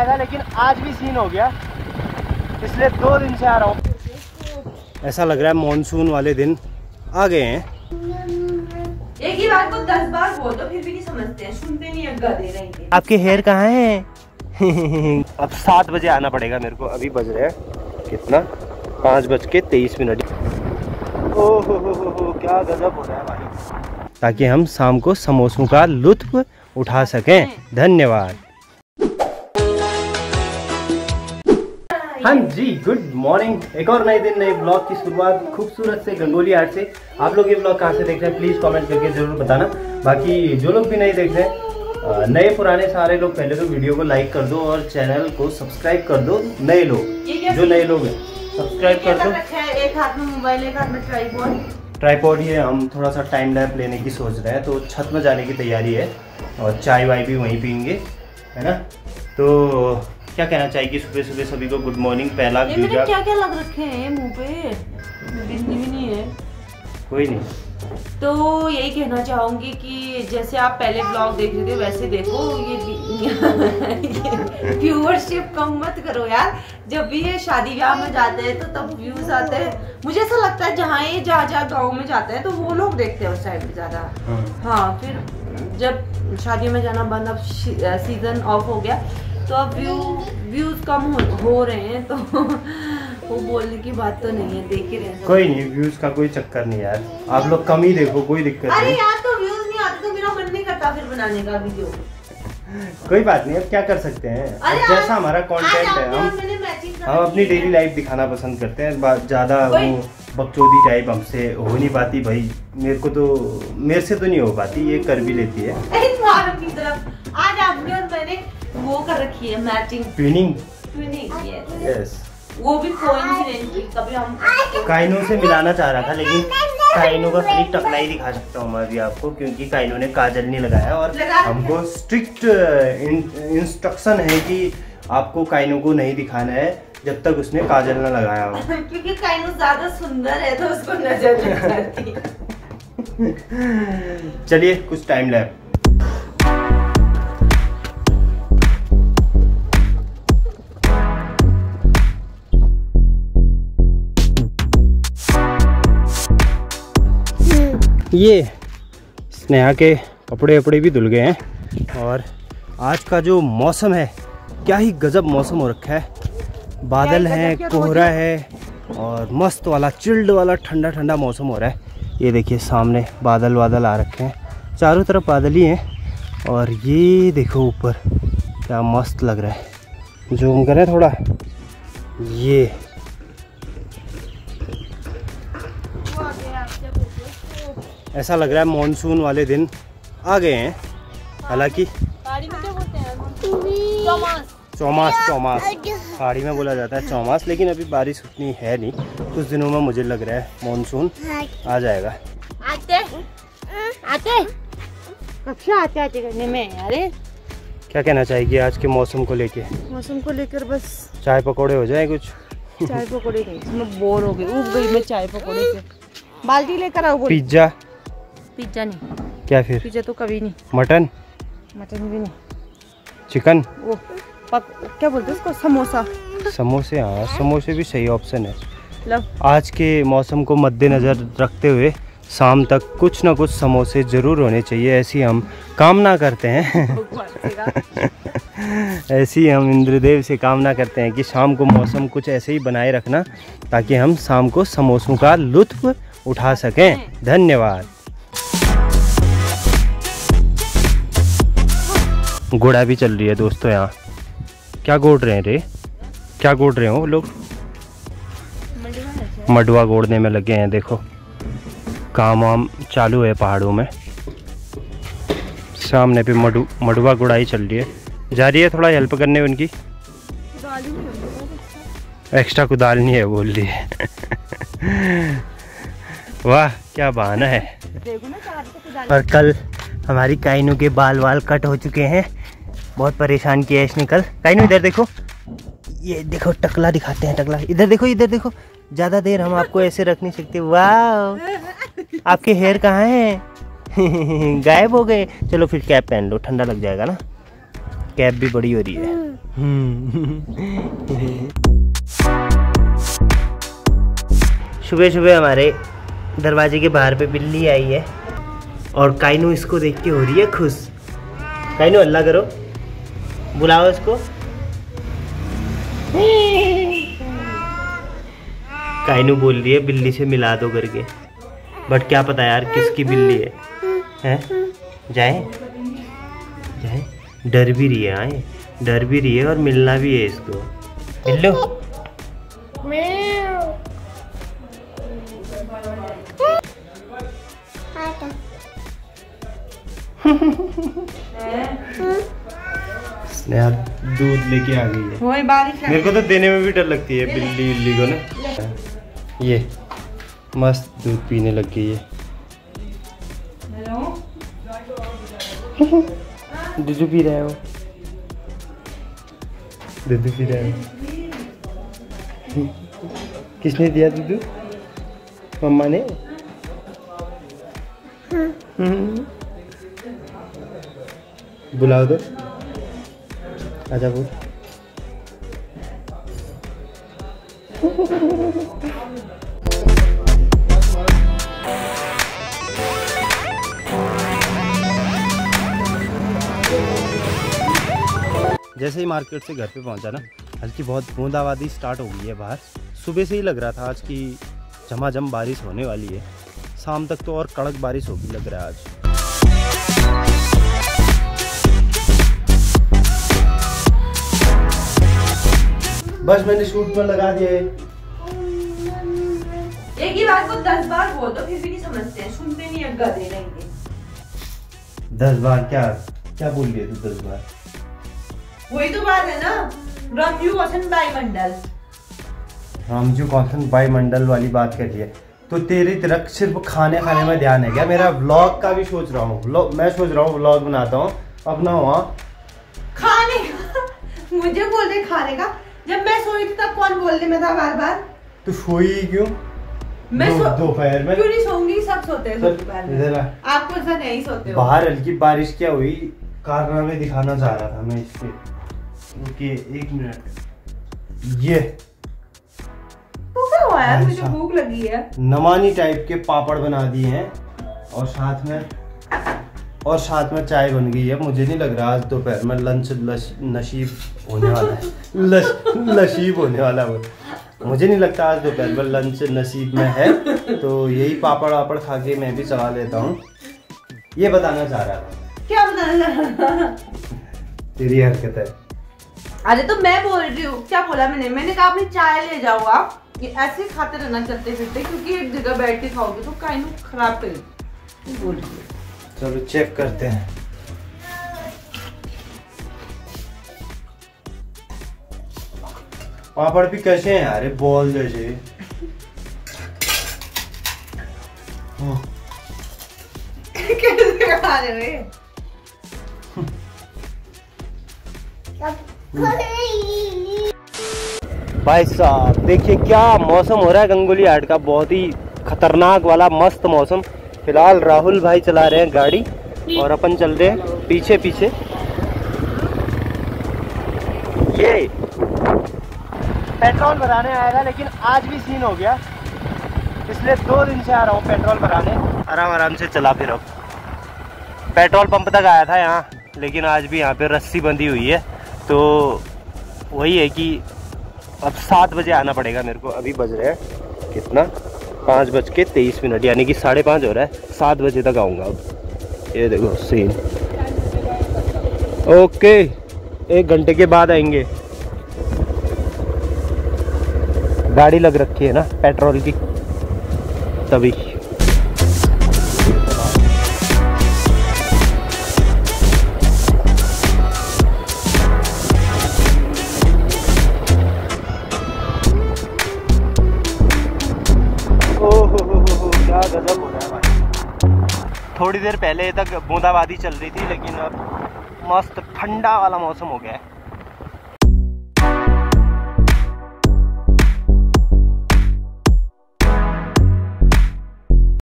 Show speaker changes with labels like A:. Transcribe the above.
A: था, लेकिन आज भी सीन हो गया, इसलिए 2 दिन से आ रहा हूँ। ऐसा लग रहा है मॉनसून वाले दिन आ गए हैं।
B: एक ही बात को 10 बार बोल दो फिर भी नहीं समझते हैं, सुनते नहीं है, गधे रहेंगे।
A: आपके हेयर कहाँ हैं? अब 7 बजे आना पड़ेगा मेरे को। अभी बज रहे हैं कितना, 5:23। ओहो क्या गजब हो रहा है भाई, ताकि हम शाम को समोसों का लुत्फ उठा सकें। धन्यवाद। हाँ जी, गुड मॉर्निंग। एक और नए दिन, नए ब्लॉग की शुरुआत खूबसूरत से गंगोली हाट से। आप लोग ये ब्लॉग कहाँ से देख रहे हैं प्लीज़ कमेंट करके ज़रूर बताना। बाकी जो लोग भी नहीं देख रहे हैं, नए पुराने सारे लोग, पहले तो वीडियो को लाइक कर दो और चैनल को सब्सक्राइब कर दो। नए लोग, जो नए लोग हैं सब्सक्राइब कर दो।
B: एक हाथ में मोबाइल, एक हाथ में
A: ट्राइपॉड। ये हम थोड़ा सा टाइम लैप लेने की सोच रहे हैं, तो छत में जाने की तैयारी है और चाय वाय भी वहीं पीएंगे, है ना। तो क्या कहना चाहिए सुबह सुबह सभी को गुड मॉर्निंग। पहला
B: क्या क्या लग रखे हैं मुंह पे, बिंदी भी नहीं है।
A: कोई नहीं,
B: तो यही कहना चाहूंगी कि जैसे आप पहले ब्लॉग देख रहे थे वैसे देखो। ये व्यूअरशिप कम मत करो यार। जब भी ये शादी ब्याह में जाते हैं तो तब व्यूज आते हैं। मुझे ऐसा लगता है जहाँ ये जहाँ गाँव में जाते हैं तो वो लोग देखते हैं उस साइड में ज्यादा। हाँ, फिर जब शादी में जाना बंद, अब सीजन ऑफ हो गया तो अब व्यूज कम हो रहे हैं, तो वो बोलने की बात तो नहीं है, देख ही रहे हैं। कोई नहीं, व्यूज का कोई चक्कर नहीं यार, आप लोग कम ही देखो, कोई दिक्कत नहीं। अरे यार, तो व्यूज नहीं आते तो मेरा मन नहीं करता फिर बनाने का वीडियो। कोई बात नहीं, अब क्या कर सकते हैं, जैसा हमारा कंटेंट है हम अपनी डेली लाइफ दिखाना पसंद करते हैं। ज्यादा वो बकचोदी टाइप हमसे हो नहीं पाती भाई। मेरे से तो नहीं हो पाती, ये कर भी लेती है। आज आपने और मैंने वो कर रखी है मैचिंग ट्विनिंग। यस, वो भी कोइंसिडेंटली। कभी हम काइनो से मिलाना चाह रहा था, लेकिन काइनो का खाली टकला ही दिखा सकता हूँ मैं अभी आपको, क्योंकि काइनो ने काजल नहीं लगाया और हमको स्ट्रिक्ट इंस्ट्रक्शन है कि आपको काइनो को नहीं दिखाना है जब तक उसने काजल न लगाया हो। क्योंकि काइनो ज्यादा सुंदर है तो उसको नजर नहीं आती। चलिए कुछ टाइम लैप। ये स्नेहा के कपड़े वपड़े भी धुल गए हैं और आज का जो मौसम है, क्या ही गजब मौसम हो रखा है। बादल हैं, कोहरा है और मस्त वाला चिल्ड वाला ठंडा ठंडा मौसम हो रहा है। ये देखिए सामने बादल वादल आ रखे हैं, चारों तरफ बादल ही हैं और ये देखो ऊपर क्या मस्त लग रहा है। जूम करें थोड़ा, ये ऐसा लग रहा है मॉनसून वाले दिन आ गए हैं। हालांकि चौमास पहाड़ी में बोला जाता है चौमास, लेकिन अभी बारिश उतनी है नहीं। कुछ दिनों में मुझे लग रहा है मॉनसून आ जाएगा। आते करने में। अरे क्या कहना चाहिए आज के मौसम को लेके? मौसम को लेकर बस
A: चाय पकौड़े हो जाए कुछ।
B: चाय पकौड़े नहीं, मैं बोर हो गई, उब गई मैं चाय पकौड़े से। बाल्टी लेकर आओ।
A: पिज्जा
B: नहीं,
A: क्या फिर?
B: पिज्जा तो कभी नहीं।
A: मटन
B: भी नहीं।
A: चिकन,
B: वो क्या बोलते हैं उसको, समोसे। हाँ, समोसे भी सही ऑप्शन है। आज के मौसम को मद्देनजर रखते हुए शाम तक कुछ ना कुछ समोसे जरूर होने चाहिए, ऐसी हम कामना करते हैं। ऐसी हम इंद्रदेव से कामना करते हैं कि शाम को मौसम कुछ ऐसे ही बनाए रखना, ताकि हम शाम को समोसों का लुत्फ उठा सकें। धन्यवाद। घोड़ा भी चल रही है दोस्तों यहाँ। क्या गोड़ रहे हैं रे? क्या गोड़ रहे हो लोग? मडुआ गोड़ने में लगे हैं। देखो काम वाम चालू है पहाड़ों में। सामने पे मडुआ गुड़ाई चल रही है, जा रही है थोड़ा हेल्प करने उनकी। एक्स्ट्रा कुदाल नहीं है बोल रही है। वाह क्या बहाना है। और कल हमारी काइनू के बाल वाल कट हो चुके हैं, बहुत परेशान किया इसने कल। काइनू इधर देखो, ये देखो टकला दिखाते हैं, टकला इधर देखो, इधर देखो। ज़्यादा देर हम आपको ऐसे रख नहीं सकते। वाह आपके हेयर कहाँ हैं? गायब हो गए। चलो फिर कैप पहन लो, ठंडा लग जाएगा ना।
A: कैप भी बड़ी हो रही है। सुबह सुबह हमारे दरवाजे के बाहर पे बिल्ली आई है और काइनू इसको देख के हो रही है खुश। काइनू अल्लाह करो, बुलाओ इसको। काइनू बोल रही है बिल्ली से मिला दो करके, बट क्या पता यार किसकी बिल्ली है, हैं? जाए जाए, डर भी रही है, आए डर भी रही है और मिलना भी है इसको। मिल लो। स्नेहा दूध लेके आ गई है।
B: वही बारिश
A: मेरे को तो देने में भी डर लगती है बिल्ली को ना। ये मस्त दूध पीने लग गई है। दूध पी रहे हो, दूध पी रहे हो। किसने दिया दूध? मम्मा ने। बुलाओ तो, आजा बोल। जैसे ही मार्केट से घर पे पहुंचा ना, हल्की बहुत बूंदाबांदी स्टार्ट हो गई है बाहर। सुबह से ही लग रहा था आज की झमाझम बारिश होने वाली है। शाम तक तो और कड़क बारिश होगी लग रहा है आज। बस मैंने शूट पर लगा दिया है।
B: एक ही बात को 10 बार बोल दो फिर भी नहीं समझते हैं, सुनते नहीं है, गधे रहेंगे।
A: 10 बार क्या क्या बोल रही है तू? 10 बार
B: वही तो बात है ना, रामजू कौशन वायुमंडल।
A: रामजू कौशन वायुमंडल वाली बात कर रही है तो तेरी तरफ सिर्फ खाने में ध्यान है क्या? मेरा व्लॉग का भी सोच रहा हूँ, मैं सोच रहा हूँ व्लॉग बनाता हूँ अपना वहाँ
B: खाने का। मुझे बोल रहे खाने का, जब मैं सोई थी तब कौन बोलने में था बार बार?
A: तू सोई क्यों?
B: मैं
A: दोपहर में
B: क्यों नहीं सोऊंगी? सब सोते हैं दोपहर में, आप ऐसा नहीं सोते हो।
A: बाहर हल्की बारिश क्या हुई, कारनामे दिखाना चाह रहा था मैं इसके। रुकिए 1 मिनट। ये
B: तो क्या हुआ यार, मुझे भूख लगी है।
A: नमानी टाइप के पापड़ बना दिए हैं और साथ में चाय बन गई है। मुझे नहीं लग रहा आज दोपहर में लंच नसीब होने वाला है। नसीब होने वाला है, मुझे नहीं लगता आज दोपहर में लंच नसीब में है। तो यही पापड़ वापड़ खा के मैं भी चला लेता हूँ। ये बताना चाह रहा था।
B: क्या बताना चाह रहा?
A: तेरी हरकत है।
B: अरे तो मैं बोल रही हूँ, क्या बोला मैंने कहा अपनी चाय ले जाओ आप, ये ऐसे खाते रहना चलते फिरते, क्योंकि एक जगह बैठ के खाओगे तो काइनू खराब करेगी। बोल रही है।
A: चलो चेक करते हैं। पापड़ भी कैसे हैं यार, बॉल जैसे।
B: कैसे खा रहे हो?
A: भाई साहब देखिए क्या मौसम हो रहा है गंगोली हाट का, बहुत ही खतरनाक वाला मस्त मौसम। फिलहाल राहुल भाई चला रहे हैं गाड़ी और अपन चल रहे हैं पीछे पीछे। ये पेट्रोल भराने आएगा, लेकिन आज भी सीन हो गया। पिछले 2 दिन से आ रहा हूँ पेट्रोल भराने, आराम से चला फिर। अब पेट्रोल पंप तक आया था यहाँ, लेकिन आज भी यहाँ पे रस्सी बंधी हुई है। तो वही है कि अब 7 बजे आना पड़ेगा मेरे को। अभी बज रहे हैं कितना, 5:23, यानी कि 5:30 हो रहा है। 7 बजे तक आऊँगा अब। ये देखो सीन। ओके 1 घंटे के बाद आएंगे। गाड़ी लग रखी है ना पेट्रोल की, तभी। क्या गजब हो रहा है भाई। थोड़ी देर पहले तक बूंदाबांदी चल रही थी, लेकिन अब मस्त ठंडा वाला मौसम हो गया है।